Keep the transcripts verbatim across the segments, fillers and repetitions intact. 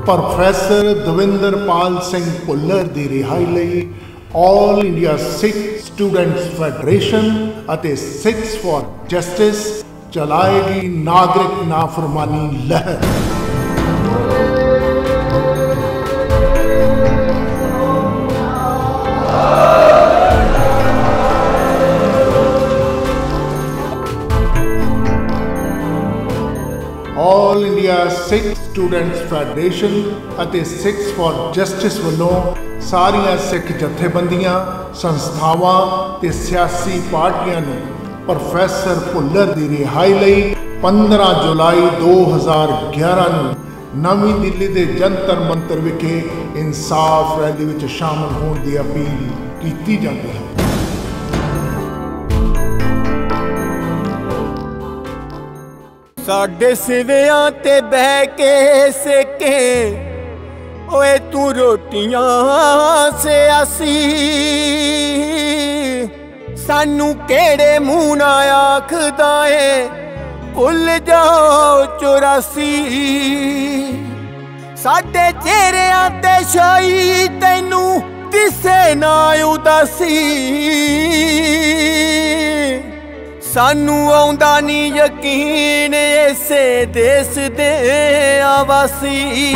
Professor Davinderpal Singh Bhullar की रिहाई लई all India Sikh students federation अते सिख्स फॉर जस्टिस चलाएगी नागरिक नाफरमानी लहर। All India Sikh students federation अते सिख्स फॉर जस्टिस वालों सारिया सिख जथेबंदियां संस्थावां ते सियासी पार्टियां नूं प्रोफैसर भुल्लर की रिहाई लई पंद्रह जुलाई दो हज़ार ग्यारह नूं नवी दिल्ली के जंतर मंतर विखे इंसाफ रैली विच शामिल होने की अपील की जाती है। साडे सिवियां ते बह के सेके ओए तू रोटियां सियासी सानू केड़े मुंह नाल आखदा ए भुल जाओ चौरासी साडे चेहरियां ते शाई तैनू दिसे ना उदासी सानू आउंदा नी यकीन ऐसे देश दे आवासी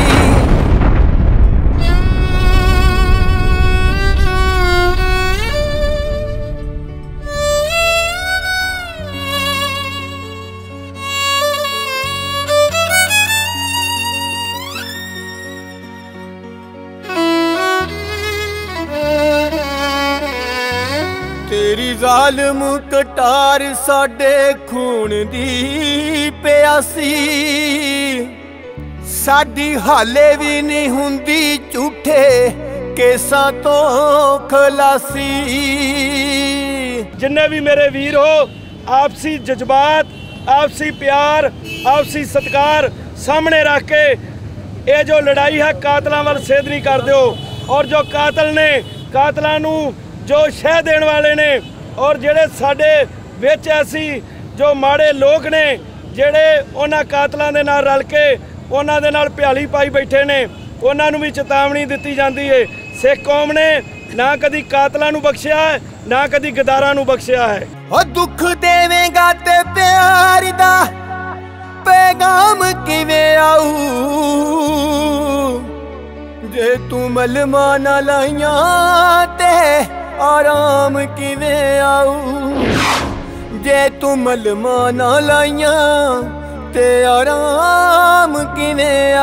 तेरी जालिम कटार साडे खून दी प्यासी साडी हाले भी नहीं हुंदी झूठे केसां तो खलासी। जिन्ने भी मेरे वीर हो आपसी जज्बात आपसी प्यार आपसी सत्कार सामने रख के ये जो लड़ाई है कातलों वाल सेध नहीं कर दो और जो कातल ने कातलों नूं जो शह देण वाले ने और जेड़े साडे विच ऐसी जो माड़े लोग ने जेड़े उन्हां कातलां दे नाल रल के उन्हां दे नाल भ्याली पाई बैठे ने उन्हां नूं भी चेतावनी दित्ती जांदी है। सिख कौम ने ना कदी कातलां नूं बख्शिया है ना कदी गद्दारां नूं बख्शिया है। ओ दुख देवेगा ते प्यार दा पैगाम किवें आऊ जे तू मलमा ना लाइयां ते आराम किवें आऊ जे तू मलमा ना लाइयां ते आराम किवें